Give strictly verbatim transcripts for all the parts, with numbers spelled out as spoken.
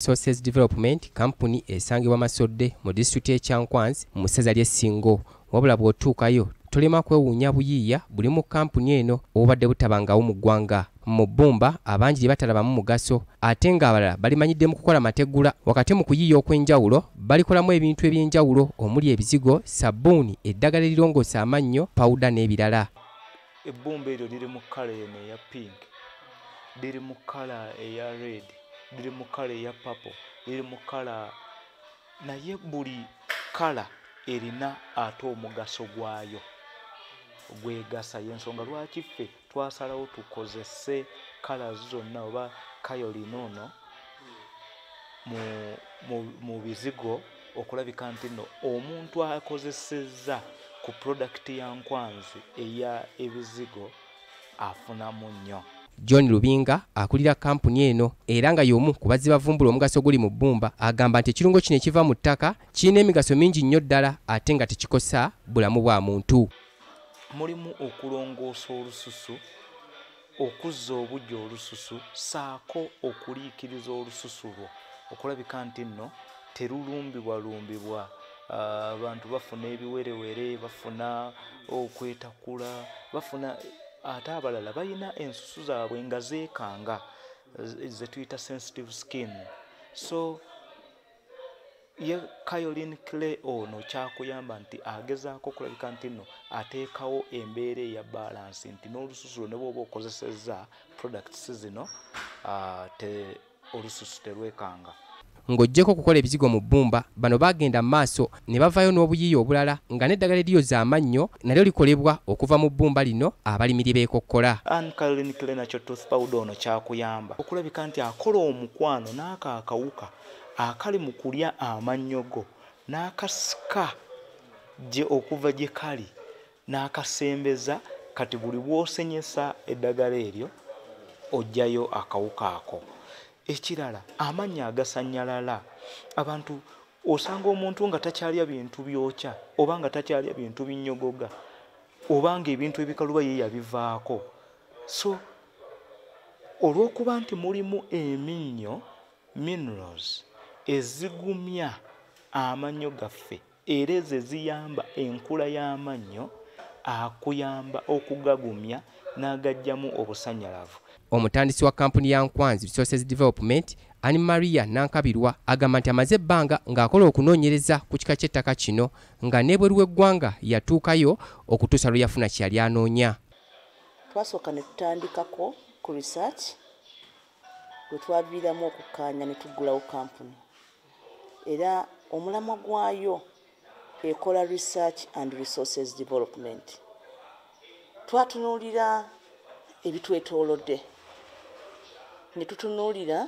Resources Development kampuni esangibwa Masodde mu district ya Kyankwanzi mu ssaza ly'e Ssingo. Wabula bw'otuukayo tolema kwewuunya buyiiya buli mu kampuni eno obadde butabangawo mu ggwanga. Mu Bbumba abangi batalabamu mugaso ate ng'abalala balimanyidde mu kukola mategula. Wakati mu kuyiiya okw'enjawulo balikolamu ebintu eby'enjawulo omuli ebizigo, sabbuuni, eddagala erirongoosa amannyo, pawuda n'ebirala. Ebbumba eryo liri mu kkala eno eya pink, liri mu kkala eya red, liri mu kkala eya purple, liri mu kkala, naye buli kkala erina ate omugaso gwayo gwegasa. Y'ensonga lwaki ffe twasalawo tukozese kkala zonna oba kayoline ono mu, mu, mu bizigo okulabika nti nno omuntu akozesezza ku product ya Nkwanzi eya ebizigo afunamu nnyo. John Lubinga akulira kampuni eno era nga y'omu ku bazzi bavumbula omugaso guli mu Bbumba agamba nti ekirungo kino ekiva mu ttaka kirina emigaso mingi nnyo ddala ate nga tekikosa bulamu bwa muntu. Mulimu okulongoosa olususu, okuzza obujja olususu, saako okuliikiriza olususu lwo okulabika nti nno terulumbibwalumbibwa. Abantu uh, bafuna ebiwerewere, bafuna okwetakula, bafuna ate abalala balina ensusu zaabwe nga zeekanga ze tuyita sensitive skin. So ye Caroline Clay ono kyakuyamba nti agezaako okulabika nti nno ateekawo embeera eya balance nti n'olususu ne bw'oba okozesezza products zino uh, te olususu terwekanga. Ng'oggyeko okukola ebizigo mu Bbumba bano bagenda maaso ne bavaayo n'obuyiiya obulala nga n'eddagala eryoza amannyo nalyo likolebwa okuva mu Bbumba lino abalimiri beekokkola. Anne Caroline Clay nakyo tooth powder ono kyakuyamba okulabika nti akola omukwano n'ako akawuka akali mu kulya amannyogo n'akasika gye okuva gye kali n'akasembeza kati buli bw'osenyesa eddagala eryo ojjayo akawuka ako. Ekirala amanya agasanyalala. Abantu osanga omuntu nga takyalya bintu byokya oba nga takyalya bintu binnyogoga oba nga ebintu ebikaluba ye yabivaako. So olw'okuba nti mulimu eminnyo minerals ezigumya amannyo gaffe era ezo eziyamba enkula y'amannyo akuyamba okugagumya n'agajjamu obusanyalavu. Omutandisi wa kampuni ya Nkwanzi Resources Development Anne Maria Nankabirwa agamba nti amaze ebbanga ng'akola okunoonyereza ku kika ky'ettaka kino nga n'ebweru w'eggwanga yatuukayo okutuusa lwe yafuna kyali anoonya. Twasooka ne tutandikako ku research bwe twaviiramu okukkaanya ne tuggulawo kampuni era omulamwa gwayo ekola research and resources development. Twatunuulira ebitwetoolodde ne tutunuulira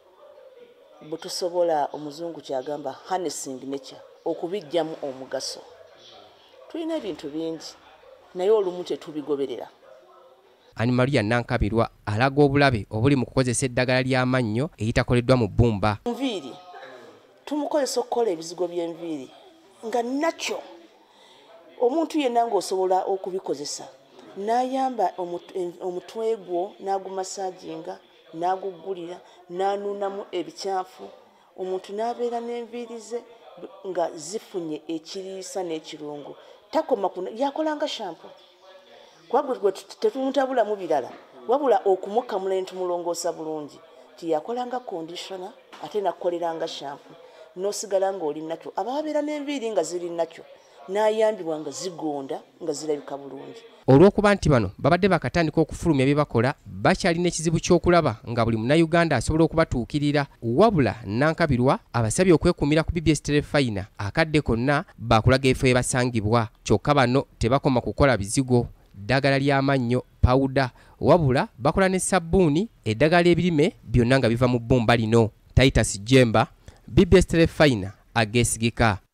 bwe tusobola omuzungu kyagamba harnessing nature okubijjamu omugaso. Tulina ebintu bingi naye olumu tetubigoberera. Anne Maria Nankabirwa alaga obulabe obuli mu kukozesa eddagala ly'amannyo eritakoleddwa mu Bbumba. Nviiri tumukozesa okukola ebizigo by'enviiri nga nakyo omuntu yenna ng'osobola okubikozesa n'ayamba omutwe gwo n'agumasaaginga n'aguggulira n'anuunamu ebikyafu omuntu n'abeera n'enviiri ze nga zifunye ekiriisa n'ekirungo. Takoma kuno yakolanga shampo kwagwe tetumutabulamu birala wabula okumukamula entumulongoosa bulungi tiyakolanga conditioner ate nakukoleranga shampo n'osigala ng'oli nakyo ababeera n'enviiri nga ziri nakyo n'ayambibwa nga zigonda nga zirabika bulungi. Olw'okuba nti bano babadde bakatandika okufulumya bye bakola bakyalina ekizibu ky'okulaba nga buli munnayuganda asobola okubatuukirira. Wabula Nankabirwa abasabye okwekuumira ku B B S Terefayina akadde konna bakulaga efo ebasangibwa. Kyokka bano tebakoma kukola bizigo, ddagala ly'amannyo, pawuda, wabula bakola ne sabbuuni, eddagala ebirime byonna nga biva mu Bbumba lino. Titus Jemba, B B S Terefayina ageesigika.